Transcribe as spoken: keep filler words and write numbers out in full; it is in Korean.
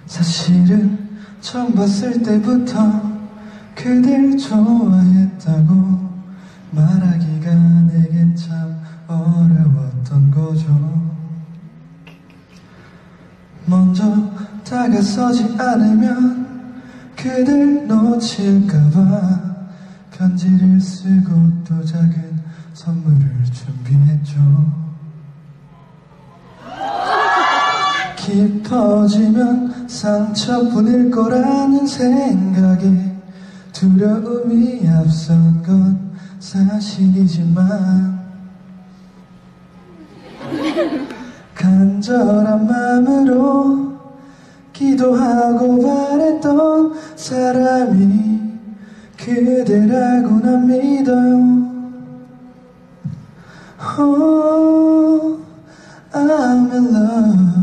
사실은 처음 봤을 때부터 그댈 좋아했다고 말하기가 내겐 참 어려웠던 거죠. 먼저 다가서지 않으면 그댈 놓칠까봐 편지를 쓰고 또 작은 선물을 준비했죠. 깊어지면 상처뿐일 거라는 생각에 두려움이 앞선 건 사실이지만 간절한 마음으로 기도하고 바랬던 사람이 그대라고 난 믿어요. Oh, I'm in love.